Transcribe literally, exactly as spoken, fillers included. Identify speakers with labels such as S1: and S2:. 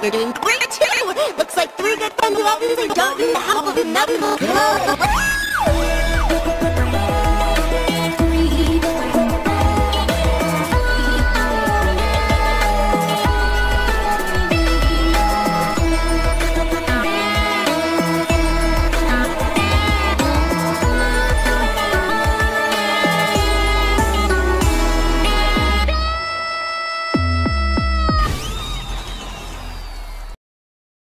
S1: You're doing great too! Looks like three good friends of ours are don't need the help of another.